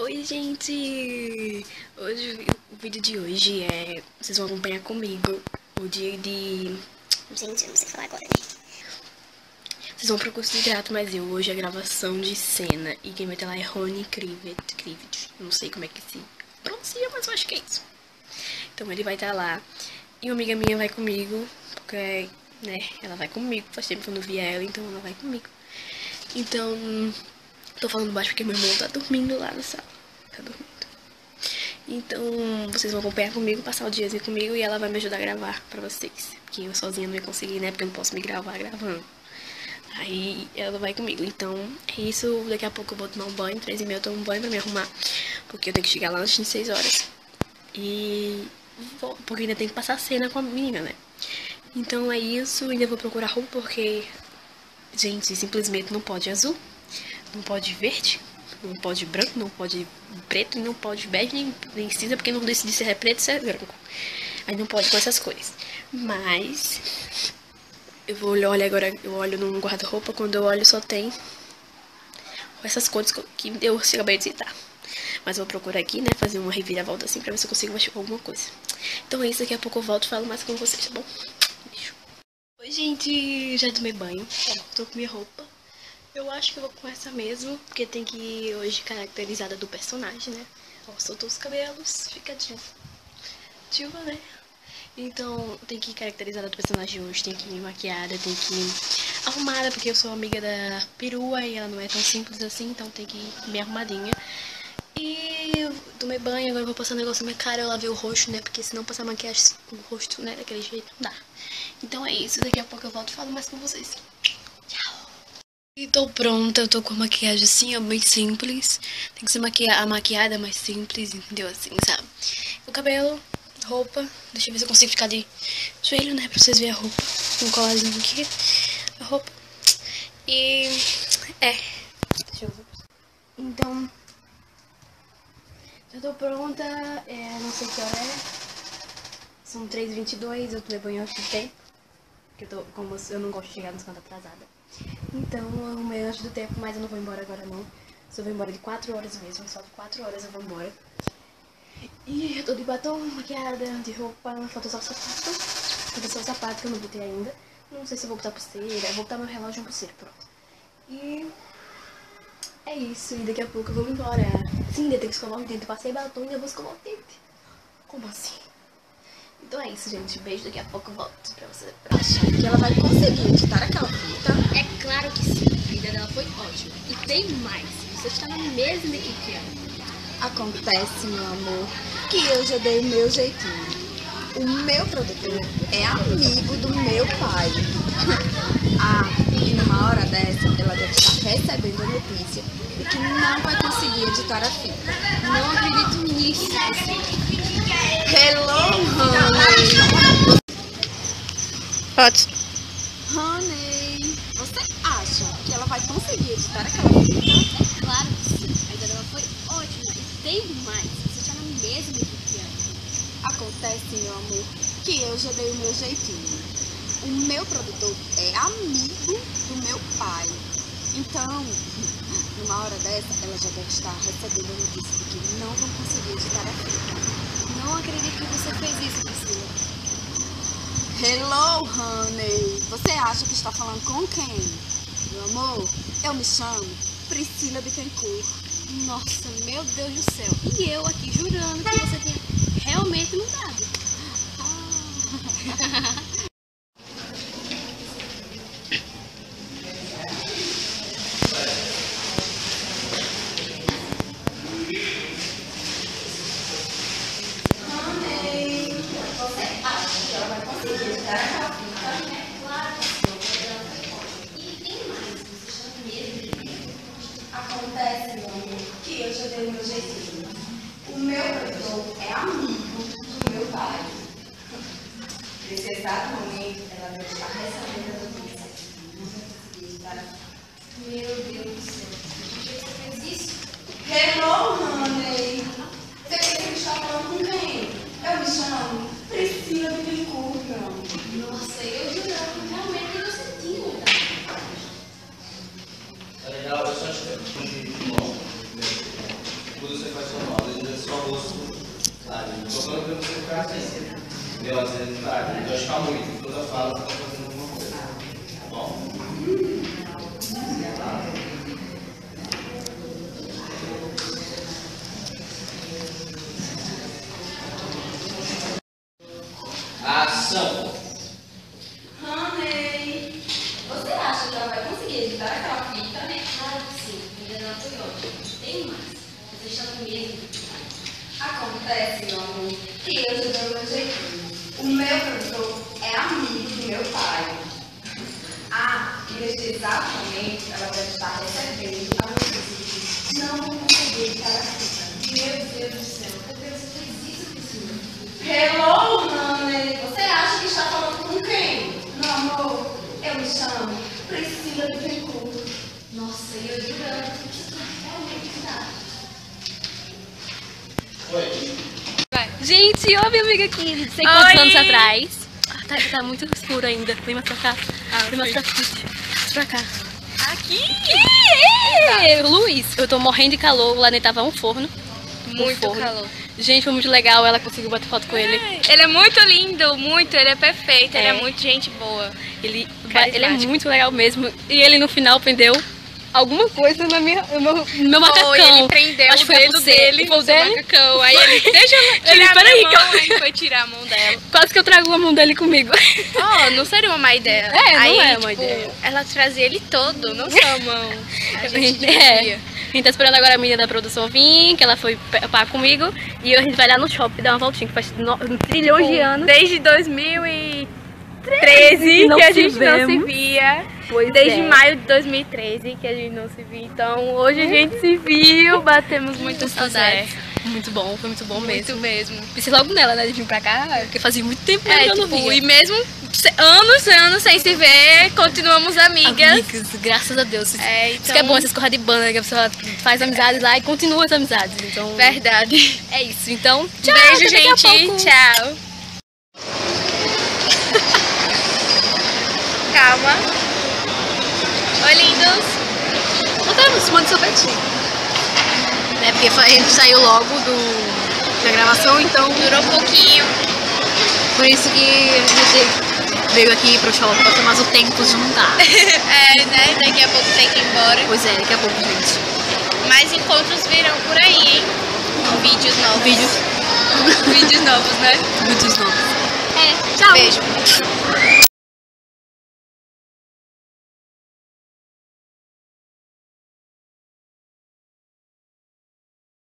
Oi, gente! O vídeo de hoje é... Vocês vão acompanhar comigo o dia de... Gente, eu não sei falar agora, né? Vocês vão pro curso de teatro, mas hoje é gravação de cena. E quem vai ter lá é Rony Krivet. Não sei como é que se pronuncia, mas eu acho que é isso. Então ele vai estar lá. E uma amiga minha vai comigo, porque, né, ela vai comigo. Faz tempo que eu não via ela, então ela vai comigo. Então... Tô falando baixo porque meu irmão tá dormindo lá na sala. Tá dormindo. Então, vocês vão acompanhar comigo, passar o diazinho comigo e ela vai me ajudar a gravar pra vocês. Porque eu sozinha não ia conseguir, né? Porque eu não posso me gravar gravando. Aí ela vai comigo. Então, é isso. Daqui a pouco eu vou tomar um banho. 3h30 eu tomo um banho pra me arrumar. Porque eu tenho que chegar lá antes de 6 horas. E... porque ainda tem que passar a cena com a menina, né? Então é isso. Ainda vou procurar roupa porque... Gente, simplesmente não pode azul. Não pode verde, não pode branco, não pode preto, não pode bege, nem cinza, porque não decidi se é preto ou se é branco. Aí não pode com essas cores. Mas eu vou olhar agora, eu olho num guarda-roupa, quando eu olho só tem essas cores que eu acabei de citar. Mas eu vou procurar aqui, né, fazer uma reviravolta assim pra ver se eu consigo achar alguma coisa. Então é isso, daqui a pouco eu volto e falo mais com vocês, tá bom? Beijo. Oi, gente, já tomei banho, tô com minha roupa. Eu acho que eu vou com essa mesmo, porque tem que ir hoje caracterizada do personagem, né? Ó, soltou os cabelos, fica diva, né? Então, tem que ir caracterizada do personagem hoje, tem que ir maquiada, tem que ir arrumada, porque eu sou amiga da perua e ela não é tão simples assim, então tem que ir bem arrumadinha. E eu tomei banho, agora eu vou passar um negócio na minha cara, eu lavei o rosto, né? Porque se não passar maquiagem no rosto, né, daquele jeito, não dá. Então é isso, daqui a pouco eu volto e falo mais com vocês. E tô pronta, eu tô com a maquiagem assim, ó, bem simples. Tem que ser a maquiada mais simples, entendeu? Assim, sabe? O cabelo, roupa. Deixa eu ver se eu consigo ficar de joelho, né? Pra vocês verem a roupa. Um colarzinho aqui. A roupa. E... deixa eu ver. Então... já tô pronta. Não sei que hora é. São 3h22, eu tomei banho antes do tempo. Porque como eu não gosto de chegar nos cantos atrasada. Então eu arrumei antes do tempo, mas eu não vou embora agora não. Só vou embora de 4 horas mesmo, só de 4 horas eu vou embora. E eu tô de batom, maquiada, de roupa, falta só o sapato. Falta só o sapato que eu não botei ainda. Não sei se eu vou botar pulseira, eu vou botar meu relógio e uma pulseira, pronto. E é isso, e daqui a pouco eu vou embora. Sim, ainda tenho que escovar o dente, passei batom e ainda vou escovar o dente. Como assim? Então é isso, gente. Beijo. Daqui a pouco eu volto pra você. Acha que ela vai conseguir editar aquela fita? É claro que sim. A ideia dela foi ótima. E tem mais. Você está na mesma equipe que ela. Acontece, meu amor, que eu já dei o meu jeitinho. O meu produtor é amigo do meu pai. E numa hora dessa, ela deve estar recebendo a notícia de que não vai conseguir editar a fita. Não acredito nisso. Hello, honey! Pode. Honey, você acha que ela vai conseguir editar aquela fita? Claro que sim. A ideia dela foi ótima. E tem mais. Você está na mesma equipe que ela. Acontece, meu amor, que eu já dei o meu jeitinho. O meu produtor é amigo do meu pai. Então, numa hora dessa, ela já deve estar recebendo a notícia de que não vão conseguir editar a fita. Não acredito que você fez isso, Priscila. Hello, honey. Você acha que está falando com quem? Meu amor, eu me chamo Priscila Bittencourt. Nossa, meu Deus do céu. E eu aqui jurando que você tinha realmente mudado. Acontece, meu amor, que eu já dei o meu jeitinho. O meu produtor é amigo do meu pai. Nesse exato momento, ela deve estar recebendo a notícia. Não vai conseguir editar. Meu Deus do céu. Por que você fez isso? Hello, honey. Você pensa que está falando com quem? Eu me chamo Priscila Bittencourt, meu amor. Nossa, eu jurando realmente que você tinha mudado. É legal, eu só acho que é muito bom. Quando você faz rosto, sabe? Não tô falando pra você ficar assim. Entendeu? Às vezes, claro, não pode ficar muito. Toda fala você tá fazendo alguma coisa. Tá bom? Ação! Honey, você acha que ela vai conseguir editar aquela fita? Claro que sim, ainda não foi ótimo. Tem mais. Você está com medo? Acontece, meu amor, que eu já dei o meu jeitinho. O meu produtor é amigo do meu pai. Ah, e neste exato momento, ela deve estar recebendo a notícia de que não vou conseguir editar a fita. Meu Deus do céu, por que você fez isso, Priscila? Hello, honey. Você acha que está falando com quem? Meu amor, eu me chamo Priscila de Bencourt. Nossa, e eu jurando que isso realmente tá. Oi. Gente, ó, minha amiga aqui, não sei quantos anos atrás. Tá muito escuro ainda. Vem mais pra cá. Vem mais pra frente. Pra cá. Aqui? Luiz, eu tô morrendo de calor. Lá dentro tava um forno. Muito calor. Gente, foi muito legal. Ela conseguiu bater foto com ele. Ele é muito lindo, muito. Ele é perfeito, ele É. é muito gente boa. Ele é Carismático. muito legal mesmo. E ele no final prendeu alguma coisa no meu macacão. Foi, ele prendeu Acho o que foi dedo você. dele Foi o no seu dele? macacão. Aí ele, deixa eu tirar a peraí, minha mão. Aí ele foi tirar a mão dela. Quase que eu trago a mão dele comigo. Oh, não seria uma má ideia. É, não Aí, é uma tipo, ideia. ela trazia ele todo, não só a mão. A gente É. devia. A gente tá esperando agora a menina da produção vir, que ela foi pá comigo. E a gente vai lá no shopping dar uma voltinha, que faz trilhões de anos. Desde 2013 que não que a se gente não se vemos. via. Pois Desde é. maio de 2013 que a gente não se via. Então hoje a gente se viu, batemos muita saudade. Muito bom, foi muito bom Muito mesmo. mesmo. Pensei logo nela, né, de vir pra cá, porque fazia muito tempo que eu não tipo, via. e mesmo anos sem se ver, continuamos amigas. Amigas, graças a Deus. É, Isso que é então- bom, essas corras de banda, que a pessoa faz amizades lá e continua as amizades. Então, Verdade. é isso. Então, tchau, Beijo, até daqui a gente. pouco. Tchau. Calma. Oi, lindos. Eu tava fumando sorvete. Né, porque a gente saiu logo da gravação, então Durou um pouquinho. por isso que a gente veio aqui pro shopping pra ter mais o tempo de juntar. É, né? Daqui a pouco tem que ir embora. Pois é, daqui a pouco, gente. Mais encontros virão por aí, hein? Vídeos novos. Vídeos, Vídeos novos, né? vídeos novos. É, tchau. Beijo.